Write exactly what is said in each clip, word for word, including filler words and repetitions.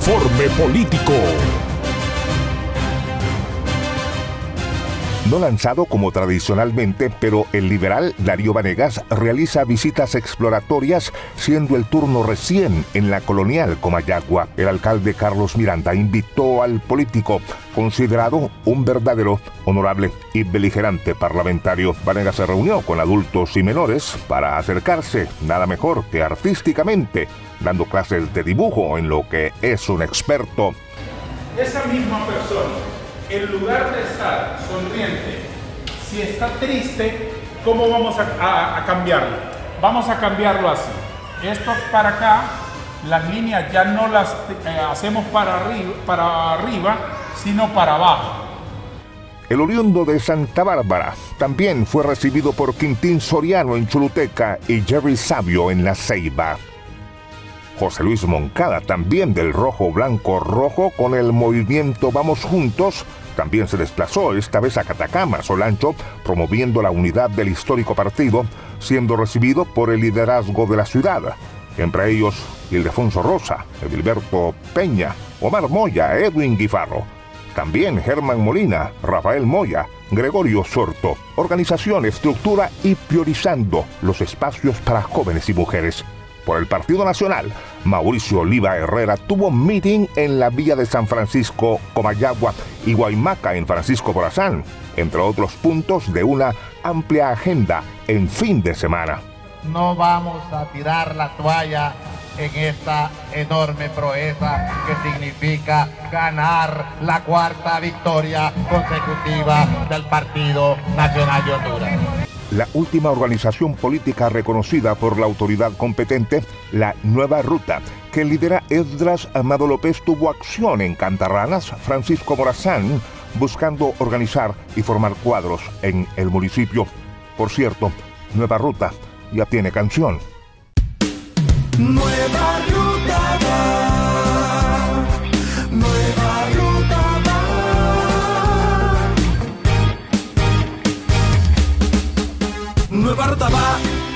Informe Político. No lanzado como tradicionalmente, pero el liberal Darío Vanegas realiza visitas exploratorias, siendo el turno recién en la colonial Comayagua. El alcalde Carlos Miranda invitó al político, considerado un verdadero, honorable y beligerante parlamentario. Vanegas se reunió con adultos y menores para acercarse, nada mejor que artísticamente, dando clases de dibujo en lo que es un experto. Esa misma persona, en lugar de estar sonriente, si está triste, ¿cómo vamos a, a, a cambiarlo? Vamos a cambiarlo así. Esto para acá, las líneas ya no las eh, hacemos para arriba, para arriba, sino para abajo. El oriundo de Santa Bárbara también fue recibido por Quintín Soriano en Choluteca y Jerry Sabio en La Ceiba. José Luis Moncada, también del rojo, blanco, rojo, con el movimiento Vamos Juntos, también se desplazó esta vez a Catacama, Solancho, promoviendo la unidad del histórico partido, siendo recibido por el liderazgo de la ciudad. Entre ellos, Ildefonso Rosa, Edilberto Peña, Omar Moya, Edwin Guifarro. También Germán Molina, Rafael Moya, Gregorio Sorto. Organización, estructura y priorizando los espacios para jóvenes y mujeres. Por el Partido Nacional, Mauricio Oliva Herrera tuvo meeting en la Villa de San Francisco, Comayagua y Guaymaca en Francisco Morazán, entre otros puntos de una amplia agenda en fin de semana. No vamos a tirar la toalla en esta enorme proeza que significa ganar la cuarta victoria consecutiva del Partido Nacional de Honduras. La última organización política reconocida por la autoridad competente, la Nueva Ruta, que lidera Esdras Amado López, tuvo acción en Cantarranas, Francisco Morazán, buscando organizar y formar cuadros en el municipio. Por cierto, Nueva Ruta ya tiene canción. Nueva Ruta va, Nueva Ruta va, Nueva Ruta va.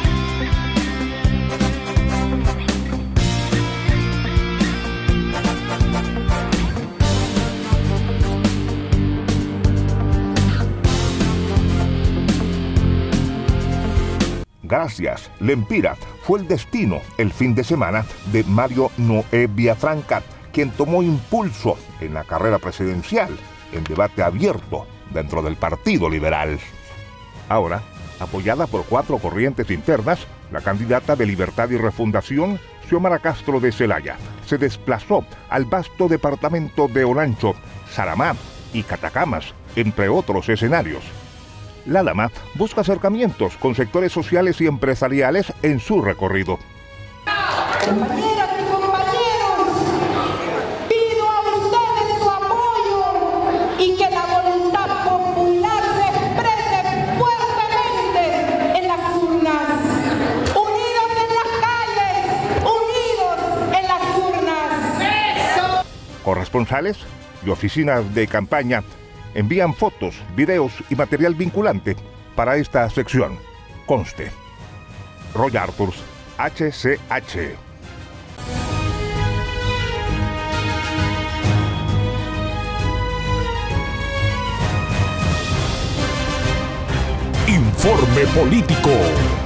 Gracias, Lempira fue el destino el fin de semana de Mario Noé Villafranca, quien tomó impulso en la carrera presidencial, en debate abierto dentro del Partido Liberal. Ahora, apoyada por cuatro corrientes internas, la candidata de Libertad y Refundación, Xiomara Castro de Celaya, se desplazó al vasto departamento de Olancho, Saramá y Catacamas, entre otros escenarios. La dama busca acercamientos con sectores sociales y empresariales en su recorrido. Compañeras y compañeros, pido a ustedes su apoyo y que la voluntad popular se exprese fuertemente en las urnas. Unidos en las calles, unidos en las urnas. ¡Eso! Corresponsales y oficinas de campaña envían fotos, videos y material vinculante para esta sección. Conste. Roy Arthurs, H C H. Informe Político.